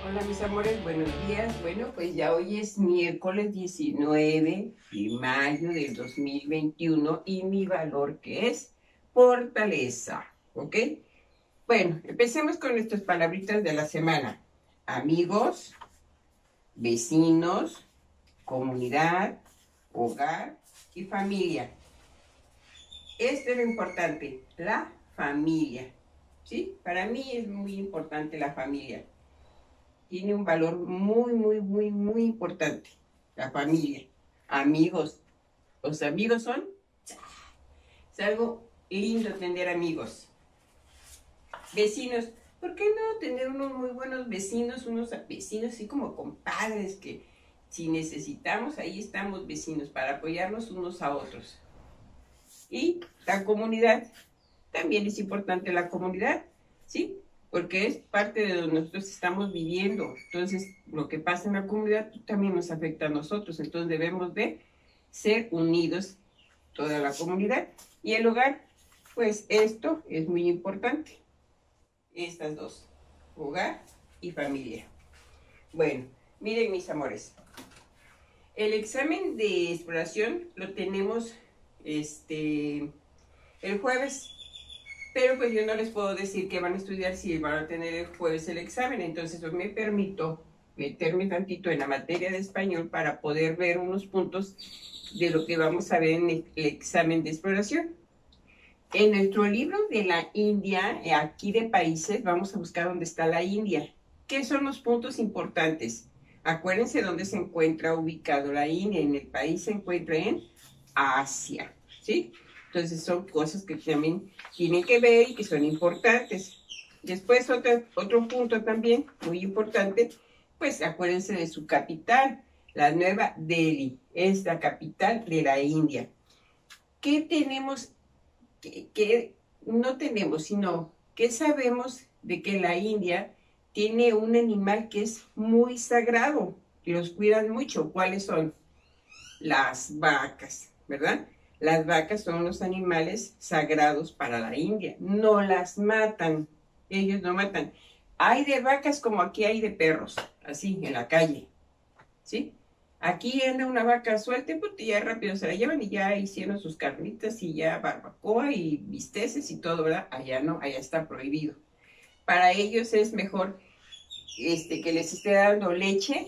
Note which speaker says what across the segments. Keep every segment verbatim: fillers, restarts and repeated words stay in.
Speaker 1: Hola mis amores, buenos días. Bueno, pues ya hoy es miércoles diecinueve de mayo del dos mil veintiuno y mi valor que es fortaleza, ¿ok? Bueno, empecemos con nuestras palabritas de la semana. Amigos, vecinos, comunidad, hogar y familia. Esto es lo importante, la familia, ¿sí? Para mí es muy importante la familia. Tiene un valor muy, muy, muy, muy importante. La familia, amigos. Los amigos son, es algo lindo tener amigos. Vecinos, ¿por qué no tener unos muy buenos vecinos, unos vecinos así como compadres que si necesitamos, ahí estamos vecinos para apoyarnos unos a otros? Y la comunidad, también es importante la comunidad, ¿sí? Porque es parte de donde nosotros estamos viviendo. Entonces, lo que pasa en la comunidad también nos afecta a nosotros. Entonces, debemos de ser unidos toda la comunidad. Y el hogar, pues esto es muy importante. Estas dos, hogar y familia. Bueno, miren mis amores. El examen de exploración lo tenemos este, el jueves. Pero pues yo no les puedo decir que van a estudiar si van a tener el jueves el examen. Entonces yo me permito meterme tantito en la materia de español para poder ver unos puntos de lo que vamos a ver en el examen de exploración. En nuestro libro de la India, aquí de países, vamos a buscar dónde está la India. ¿Qué son los puntos importantes? Acuérdense dónde se encuentra ubicado la India. En el país se encuentra en Asia, ¿sí? Entonces son cosas que también tienen que ver y que son importantes. Después otro, otro punto también muy importante, pues acuérdense de su capital, la Nueva Delhi, es la capital de la India. ¿Qué tenemos, que, que no tenemos, sino que sabemos de que la India tiene un animal que es muy sagrado, y los cuidan mucho? ¿Cuáles son? Las vacas, ¿verdad? Las vacas son los animales sagrados para la India. No las matan. Ellos no matan. Hay de vacas como aquí hay de perros, así, en la calle, ¿sí? Aquí anda una vaca suelta, pues ya rápido se la llevan y ya hicieron sus carnitas y ya barbacoa y bisteces y todo, ¿verdad? Allá no, allá está prohibido. Para ellos es mejor este, que les esté dando leche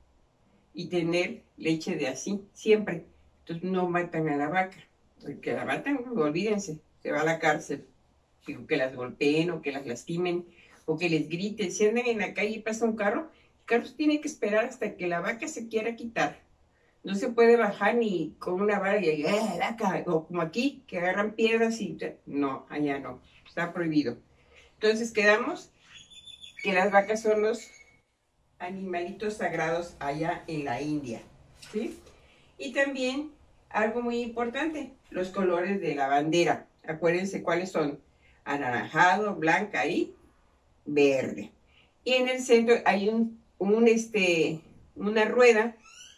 Speaker 1: y tener leche de así, siempre. Entonces no matan a la vaca. Porque la matan, olvídense, se va a la cárcel. Digo, que las golpeen o que las lastimen o que les griten. Si andan en la calle y pasa un carro, el carro tiene que esperar hasta que la vaca se quiera quitar. No se puede bajar ni con una vara y ¡eh, vaca! O como aquí, que agarran piedras y... No, allá no, está prohibido. Entonces quedamos que las vacas son los animalitos sagrados allá en la India, ¿sí? Y también algo muy importante, los colores de la bandera. Acuérdense cuáles son: anaranjado, blanca y verde. Y en el centro hay un, un este, una rueda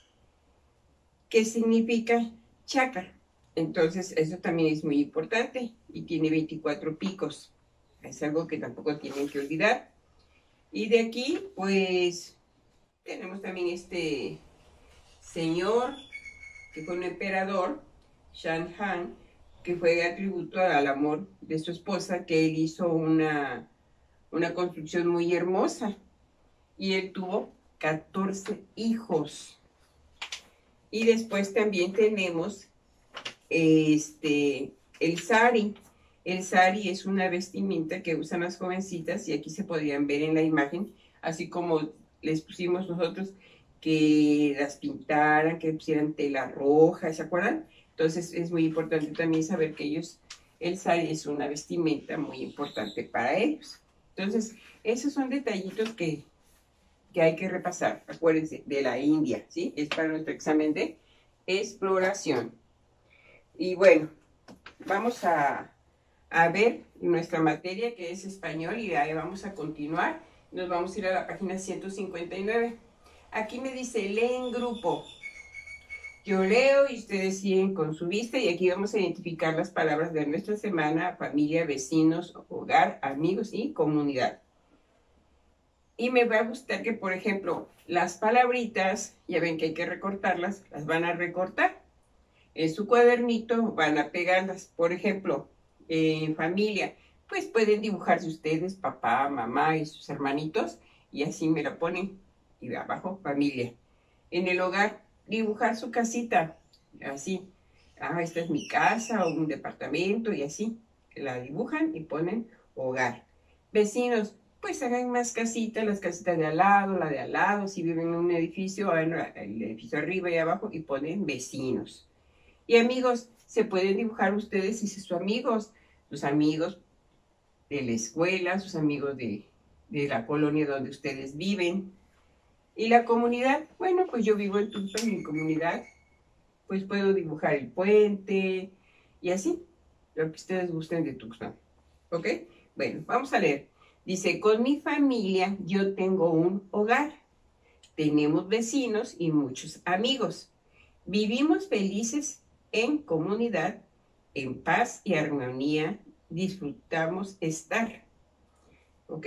Speaker 1: que significa chakra. Entonces eso también es muy importante y tiene veinticuatro picos. Es algo que tampoco tienen que olvidar. Y de aquí, pues, tenemos también este señor que fue un emperador, Shah Jahan, que fue atributo al amor de su esposa, que él hizo una, una construcción muy hermosa. Y él tuvo catorce hijos. Y después también tenemos este, el sari. El sari es una vestimenta que usan las jovencitas y aquí se podrían ver en la imagen, así como les pusimos nosotros que las pintaran, que pusieran tela roja, ¿se acuerdan? Entonces es muy importante también saber que ellos, el sari es una vestimenta muy importante para ellos. Entonces, esos son detallitos que, que hay que repasar, acuérdense, de la India, ¿sí? Es para nuestro examen de exploración. Y bueno, vamos a, a ver nuestra materia que es español y ahí vamos a continuar. Nos vamos a ir a la página ciento cincuenta y nueve. Aquí me dice, lee en grupo. Yo leo y ustedes siguen con su vista y aquí vamos a identificar las palabras de nuestra semana: familia, vecinos, hogar, amigos y comunidad. Y me va a gustar que, por ejemplo, las palabritas, ya ven que hay que recortarlas, las van a recortar. En su cuadernito van a pegarlas. Por ejemplo, en familia, pues pueden dibujarse ustedes, papá, mamá y sus hermanitos, y así me la ponen. Y abajo, familia. En el hogar, dibujar su casita, así. Ah, esta es mi casa o un departamento y así. La dibujan y ponen hogar. Vecinos, pues hagan más casitas, las casitas de al lado, la de al lado. Si viven en un edificio, en el edificio arriba y abajo y ponen vecinos. Y amigos, se pueden dibujar ustedes y sus amigos, sus amigos de la escuela, sus amigos de, de la colonia donde ustedes viven. Y la comunidad, bueno, pues yo vivo en Tuxpan, en mi comunidad, pues puedo dibujar el puente y así, lo que ustedes gusten de Tuxpan. ¿Ok? Bueno, vamos a leer. Dice, con mi familia yo tengo un hogar. Tenemos vecinos y muchos amigos. Vivimos felices en comunidad, en paz y armonía. Disfrutamos estar. ¿Ok?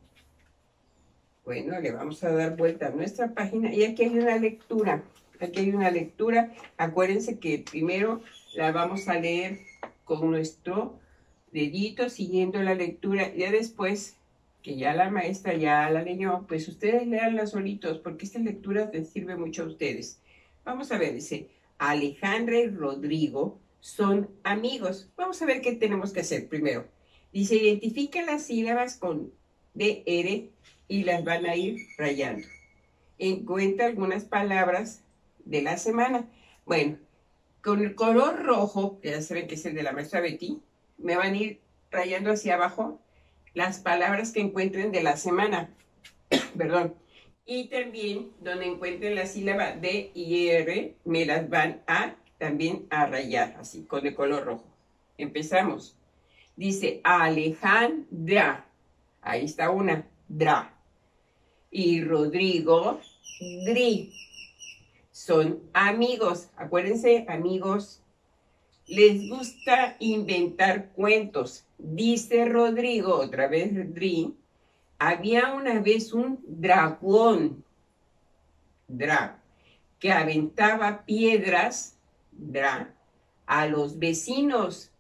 Speaker 1: Bueno, le vamos a dar vuelta a nuestra página y aquí hay una lectura. Aquí hay una lectura. Acuérdense que primero la vamos a leer con nuestro dedito siguiendo la lectura. Ya después, que ya la maestra ya la leyó, pues ustedes leanla solitos porque esta lectura les sirve mucho a ustedes. Vamos a ver, dice, Alejandra y Rodrigo son amigos. Vamos a ver qué tenemos que hacer primero. Dice, identifica las sílabas con D R y las van a ir rayando. Encuentra algunas palabras de la semana. Bueno, con el color rojo, que ya saben que es el de la maestra Betty, me van a ir rayando hacia abajo las palabras que encuentren de la semana. Perdón. Y también donde encuentren la sílaba D y R, me las van a también a rayar, así, con el color rojo. Empezamos. Dice Alejandra. Ahí está una, dra. Y Rodrigo, dri. Son amigos. Acuérdense, amigos, les gusta inventar cuentos. Dice Rodrigo, otra vez dri, había una vez un dragón, dra, que aventaba piedras, dra, a los vecinos.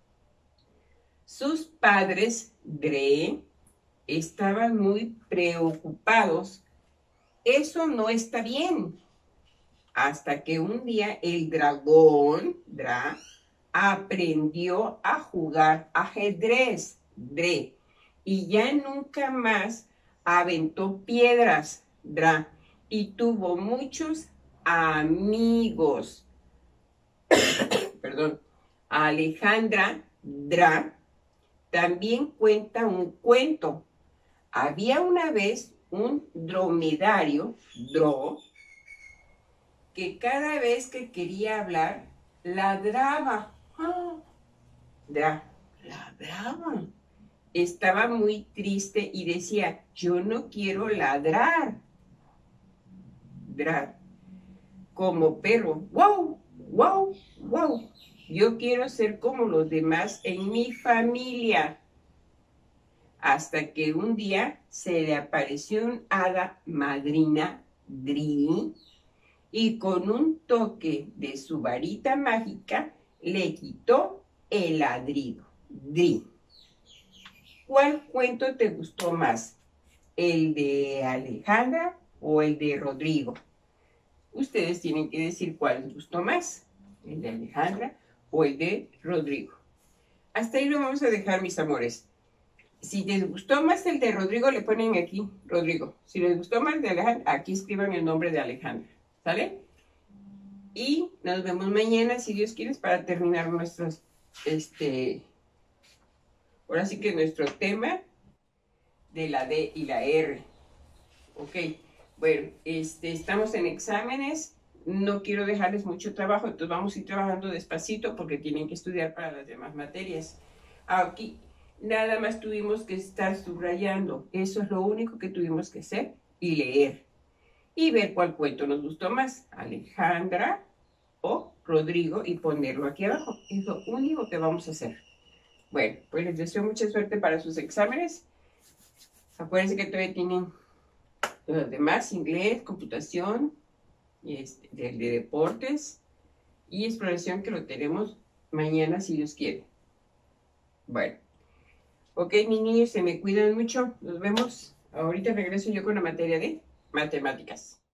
Speaker 1: Sus padres, dre, estaban muy preocupados. Eso no está bien. Hasta que un día el dragón, dra, aprendió a jugar ajedrez, dre, y ya nunca más aventó piedras, dra, y tuvo muchos amigos. Perdón. Alejandra, dra, también cuenta un cuento. Había una vez un dromedario, dro, que cada vez que quería hablar, ladraba. ¡Ah! Dra, ladraba. Estaba muy triste y decía, yo no quiero ladrar. Dra, como perro, wow, wow, wow. Yo quiero ser como los demás en mi familia. Hasta que un día se le apareció un hada madrina, Dri, y con un toque de su varita mágica le quitó el ladrido. Dri. ¿Cuál cuento te gustó más? ¿El de Alejandra o el de Rodrigo? Ustedes tienen que decir cuál les gustó más, el de Alejandra o el de Rodrigo. Hasta ahí lo vamos a dejar, mis amores. Si les gustó más el de Rodrigo, le ponen aquí, Rodrigo. Si les gustó más el de Alejandra, aquí escriban el nombre de Alejandra. ¿Sale? Y nos vemos mañana, si Dios quiere, para terminar nuestros, este, ahora sí que nuestro tema de la D y la R. Ok, bueno, este, estamos en exámenes. No quiero dejarles mucho trabajo, entonces vamos a ir trabajando despacito porque tienen que estudiar para las demás materias. Aquí nada más tuvimos que estar subrayando. Eso es lo único que tuvimos que hacer y leer. Y ver cuál cuento nos gustó más, Alejandra o Rodrigo, y ponerlo aquí abajo. Es lo único que vamos a hacer. Bueno, pues les deseo mucha suerte para sus exámenes. Acuérdense que todavía tienen Los demás, inglés, computación, y este, de, de deportes y exploración, que lo tenemos mañana si Dios quiere. Bueno, ok, mis niños, se me cuidan mucho. Nos vemos. Ahorita regreso yo con la materia de matemáticas.